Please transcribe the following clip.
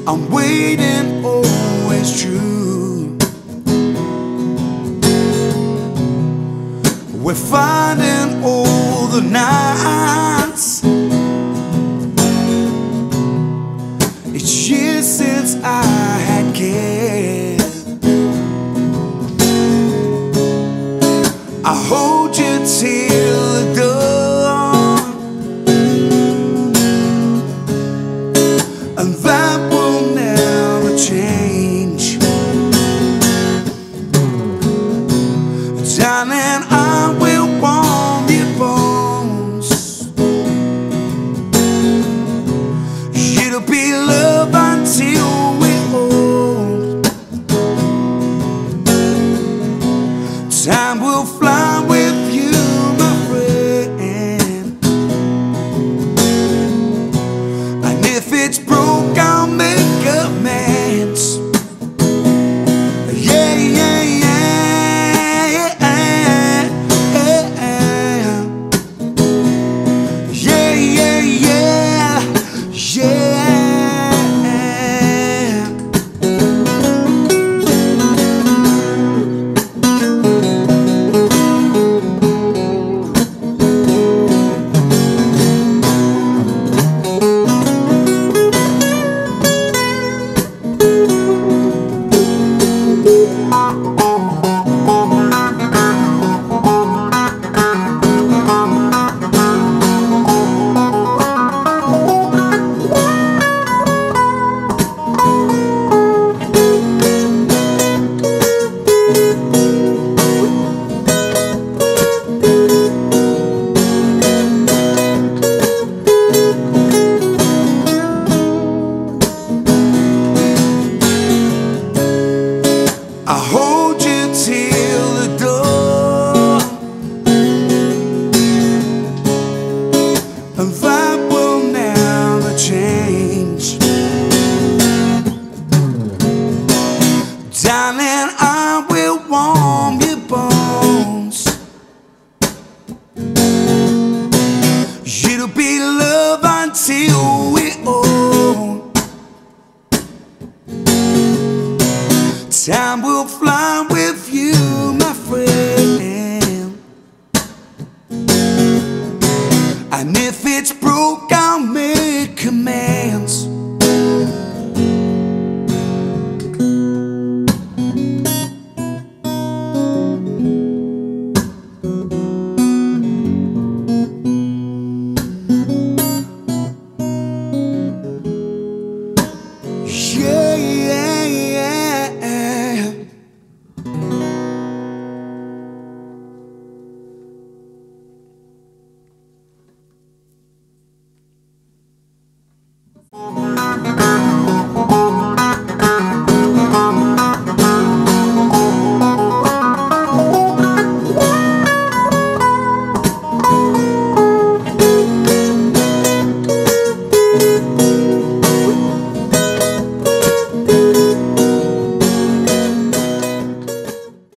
I'm waiting, always true. We're finding all the nights. It's years since I had cared. I hold you till the dawn, and that will never change. Darling, I will warm your bones. It'll be love until we're old. Time will fly with you, my friend, and if it's broke, I'll make amends. Yeah, yeah, yeah, yeah, yeah, yeah, yeah, yeah. I hold you till the door, and that will never change. Darling, I will warm your bones. It'll be love until we're old.